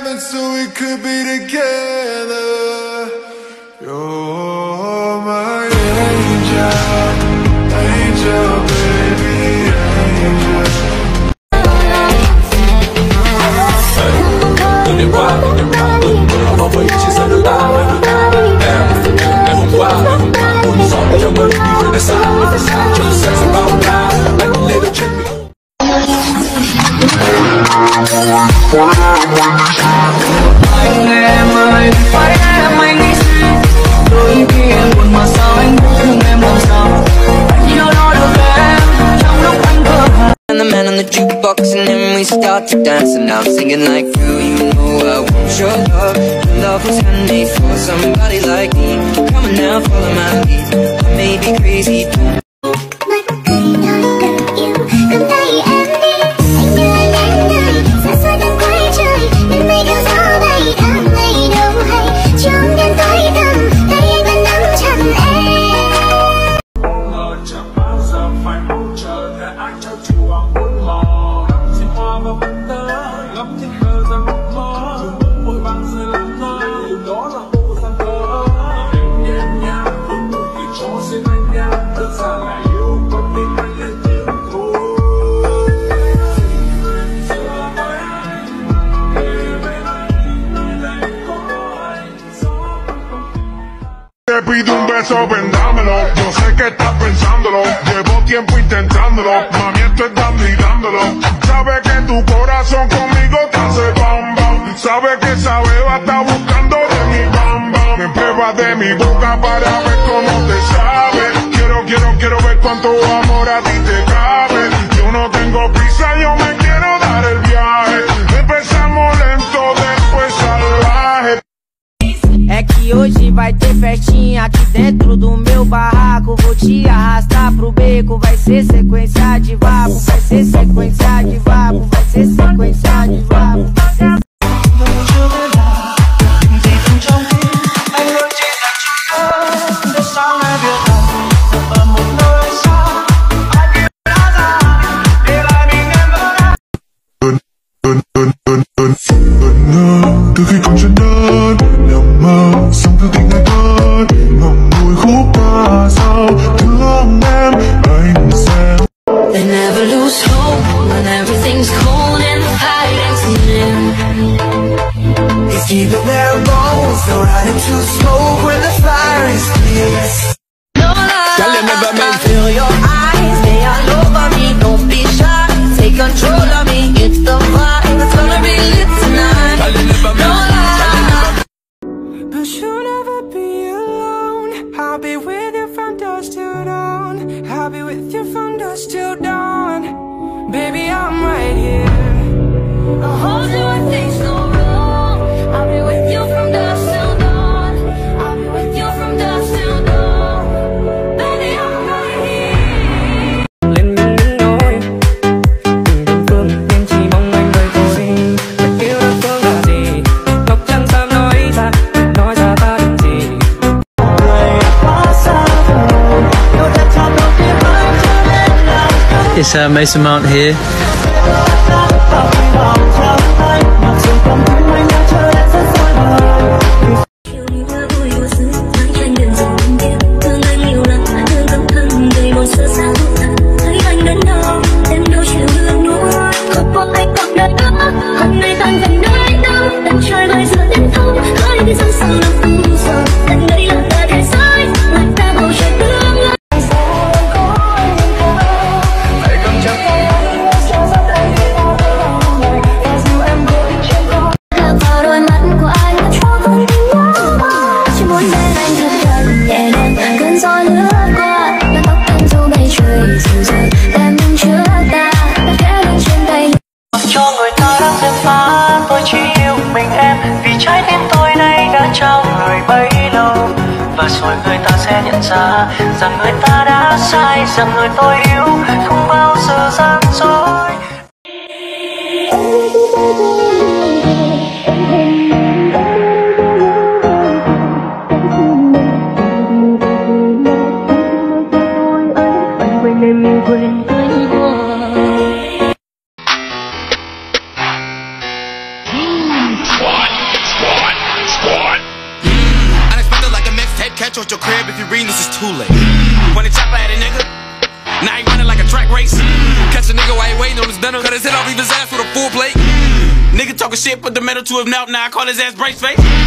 heaven so we could be together. You're my angel, angel, baby, angel. Đêm qua, mơ với chia sẻ đôi ta. Ngày hôm qua, buồn gió cho mơ đi về nơi xa, trong xe sẽ bao la, anh lên được trên mình. Anh em ơi, phải em anh nghĩ suy. Đôi khi em buồn mà sao anh thương em làm sao? Anh yêu nó được em trong lúc anh thơ hồn. And the man on the jukebox and then we start to dance and I'm singing like you know I want your love. Your love was handmade for somebody like me. Come on now, follow my lead. I may be crazy, don't. Te pido un beso, vendámelo. Yo sé que estás pensándolo. Llevo tiempo intentándolo. Mami, esto es dando y dándolo. Sabes que tu corazón conmigo te hace bam bam. Sabes que esa beba está buscando de mi bam bam. Me pruebas de mi boca para ver cómo te sabe. Quiero ver cuánto amor a ti te cabe. Yo no tengo prisa, yo me quiero dar el viaje. Empezamos lento, después salvaje. É que hoje vai ter festinha aqui dentro do meu barraco. Vou te arrastar pro beco, vai ser sequência de vapo. Vai ser sequência de vapo, vai ser sequência de vapo. Từ khi còn chân đơn nằm mơ xong thư tình ngày cơn ngậm ngùi khúc ca sao thương em anh sẽ. They never lose hope when everything's cold and the fighting's near. It's keeping their bones, no riding to smoke when the fire is clear. No lie, feel your eyes, they all over me. Don't be shy, take control of me. It's the vibe, it's gonna be lit tonight. No lie, but you'll never be alone. I'll be with you from dusk till dawn. I'll be with you from dusk till dawn. Baby, I'm right here. I'll hold you when things go wrong. I'll be with you from dusk till dawn. I'll be with you from dusk till dawn. Baby, I'm right here. Lên bên đứng đôi từng phương nhưng chỉ mong anh rời tôi. Phải yêu đơn phương là gì? Ngọc trắng sao nói ra ta định gì? It's Mason Mount here. Cho người ta đang dèm pha, tôi chỉ yêu mình em vì trái tim tôi nay đã trao người bấy lâu. Và rồi người ta sẽ nhận ra rằng người ta đã sai, rằng người tôi yêu không bao giờ gian dối. What? catch you at your crib if you read this is too late. When they chopper at a nigga, now he running like a track race. Catch a nigga while he waiting on his dinner, cut his head off, leave his ass with a full plate. Nigga talking shit, put the metal to his mouth, now I call his ass brace face.